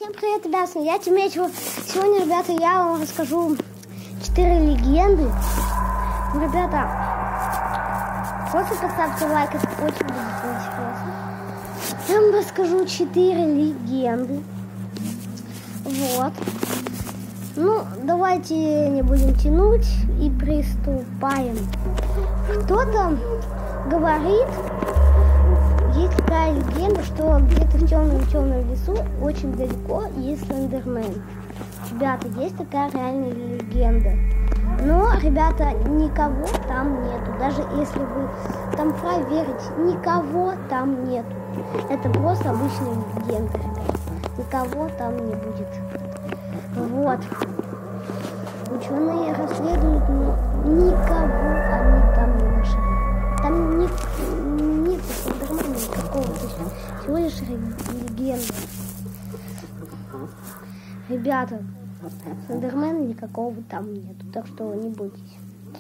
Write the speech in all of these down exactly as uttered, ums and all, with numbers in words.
Всем привет, ребята, я Тимечева. Сегодня, ребята, я вам расскажу четыре легенды. Ну, ребята, просто поставьте лайк, это очень будет интересно. Я вам расскажу четыре легенды. Вот. Ну, давайте не будем тянуть и приступаем. Кто-то говорит, есть такая легенда, что где-то в темном-темном лесу очень далеко есть Слендермен. Ребята, есть такая реальная легенда. Но, ребята, никого там нету. Даже если вы там проверите, никого там нету. Это просто обычная легенда, ребята. Никого там не будет. Вот. Ученые расследуют, но никого они там не нашли. Там нет, нет Слендермена никакого. Всего лишь легенда. Ребята, Слендермена никакого там нету, так что не бойтесь.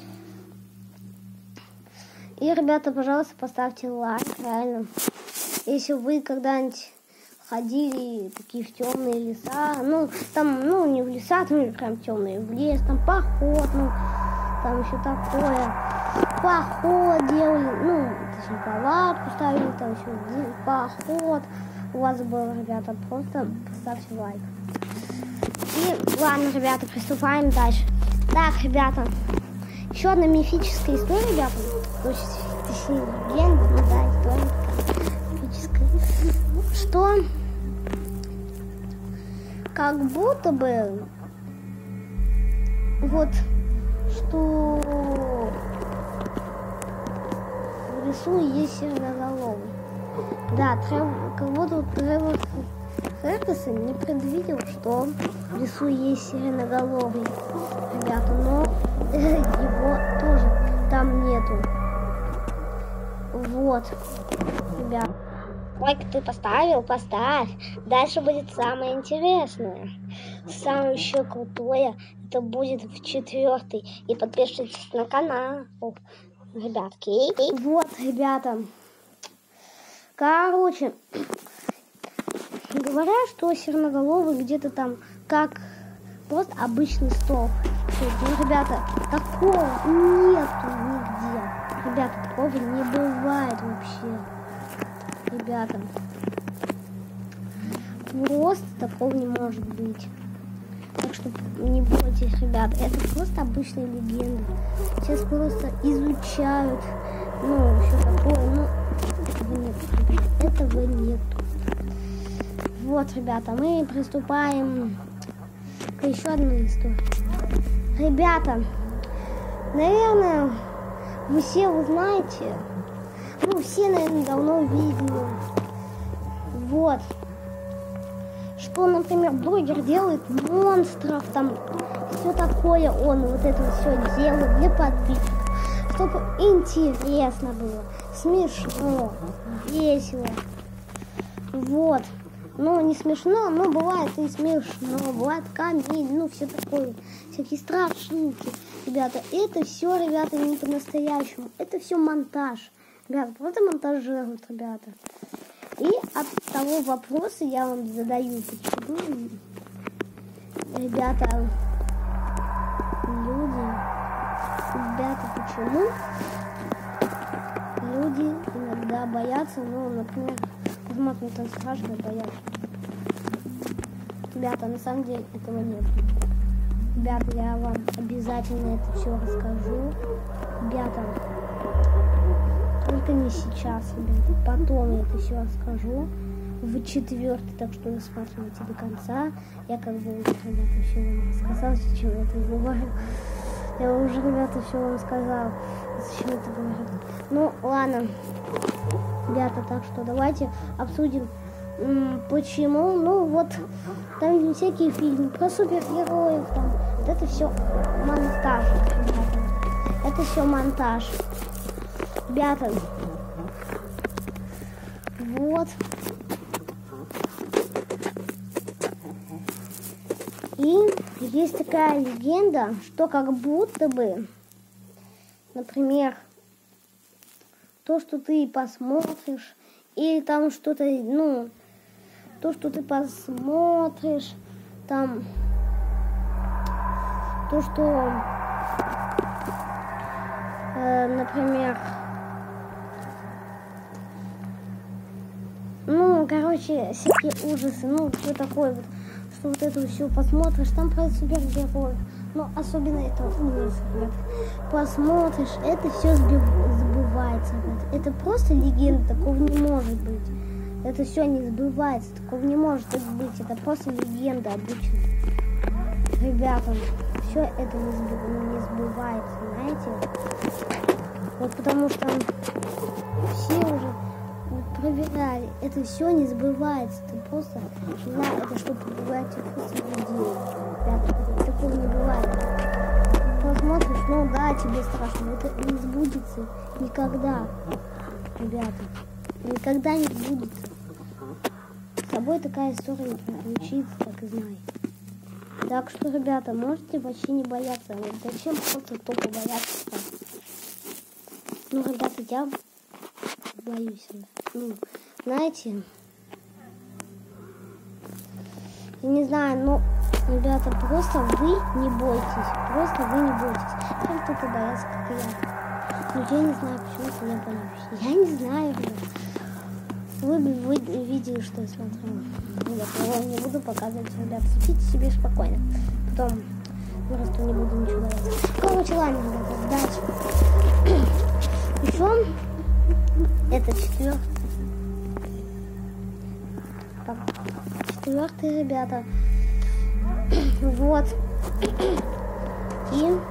И, ребята, пожалуйста, поставьте лайк, реально. Если вы когда-нибудь ходили такие в темные леса, ну, там, ну, не в леса, там прям темные, в лес, там поход, ну, там еще такое, поход делали, ну, точнее, палатку ставили, там еще поход у вас был, ребята, просто поставьте лайк. И, ладно, ребята, приступаем дальше. Так, ребята, еще одна мифическая история, ребята, точнее, легенда, ну, да, история мифическая, что как будто бы вот что в лесу есть сиреноголовый. Да, Трев, как будто вот Тревор Фергюсон не предвидел, что в лесу есть сиреноголовый, ребята, но его тоже там нету. Вот, ребят. Лайк ты поставил? Поставь. Дальше будет самое интересное. Самое еще крутое. Это будет в четвертый. И подпишитесь на канал, ребятки. Вот, ребята. Короче, говорят, что сиреноголовый где-то там как просто обычный стол. Ну, ребята, такого нету нигде. Ребята, такого не бывает вообще. Ребята, просто такого не может быть. Так что не бойтесь, ребята, это просто обычная легенда. Сейчас просто изучают, ну, все такое, но этого нет, этого нет. Вот, ребята, мы приступаем к еще одной истории. Ребята, наверное, вы все узнаете. Ну, все, наверное, давно видели. Вот. Что, например, блогер делает монстров, там, все такое он вот это все делает для подписчиков. Чтобы интересно было, смешно, весело. Вот. Ну, не смешно, но бывает и смешно, бывает комедия, ну, все такое, всякие страшненькие. Ребята, это все, ребята, не по-настоящему, это все монтаж. Ребята, просто монтажируют, ребята. И от того вопроса я вам задаю, почему, ребята, люди, ребята, почему люди иногда боятся, ну, например, возможно, там страшно боятся. Ребята, на самом деле этого нет. Ребята, я вам обязательно это все расскажу. Ребята, только не сейчас, ребята. Потом я это все расскажу в четвертый, так что смотрите до конца. Я как бы уже, ребята, все вам рассказал, зачем я это говорю. Я уже, ребята, все вам сказал, зачем это говорю. Ну, ладно, ребята, так что давайте обсудим, почему. Ну, вот, там всякие фильмы про супергероев, там, вот это все монтаж, ребята. Это все монтаж. Ребята, вот. И есть такая легенда, что как будто бы, например, то, что ты посмотришь, или там что-то, ну, то, что ты посмотришь, там, то, что, э, например, ну, короче, всякие ужасы, ну, что такое вот, что вот это все посмотришь, там про супергероев, ну, особенно это ужас, ребят. Посмотришь, это все сбывается, ребят. Это просто легенда, такого не может быть. Это все не сбывается, такого не может быть, это просто легенда обычно. Ребята, все это не, сбы... не сбывается, знаете? Вот потому что все уже проверяли, это все не сбывается, это просто, не знаю, это что пугать просто людей. Ребята, такого не бывает. Посмотришь, ну да, тебе страшно, это не сбудется никогда, ребята, никогда не сбудется. С тобой такая история не приключится, так и знай. Так что, ребята, можете вообще не бояться. Вот зачем просто только бояться? Ну, ребята, я боюсь. Ну, знаете, я не знаю, но, ребята, просто вы не бойтесь. Просто вы не бойтесь. Прям только боятся, как и я. Но я не знаю, почему я боюсь. Я не знаю, ребята. Вы бы вы видели, что я смотрю. Я вам не буду показывать, ребята. Спите себе спокойно. Потом просто не буду ничего говорить. Короче, ладно, ребята, дальше. Еще это четвертый. Так, четвертый, ребята. Вот. И,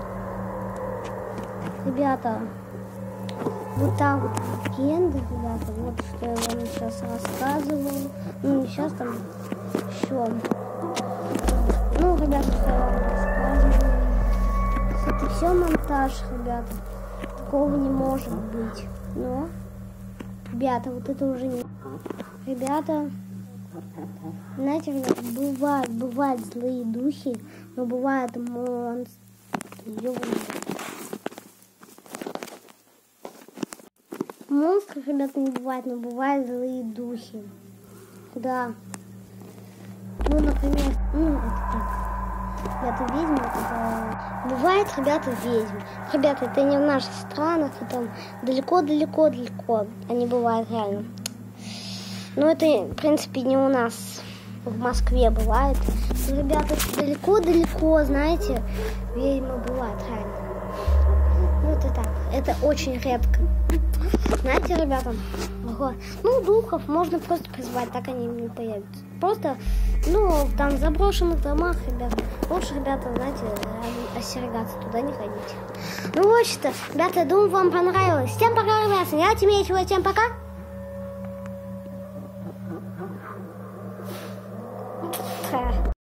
ребята, вот так вот легенды, ребята, вот что я вам сейчас рассказываю. Ну, не сейчас, там еще. Ну, ребята, что я вам рассказываю. Это все монтаж, ребята. Такого не может быть. Но, ребята, вот это уже не... Ребята, знаете, ребята, бывают, бывают злые духи, но бывают монстры. Монстров, ребята, не бывает, но бывают злые духи. Да. Ну, например, ну, это так. Ребята, ведьмы, это... Бывает, ребята, ведьмы. Ребята, это не в наших странах, это далеко-далеко-далеко. Они бывают реально. Но это, в принципе, не у нас в Москве бывает. Но, ребята, далеко-далеко, знаете, ведьмы бывают реально. Ну, это так. Это очень редко. Знаете, ребята, ну, духов можно просто призвать, так они не появятся. Просто, ну, там в заброшенных домах, ребята, лучше, ребята, знаете, остерегаться, туда не ходить. Ну, вот что, ребята, я думаю, вам понравилось. Всем пока, ребята, я Тимеева, всем пока.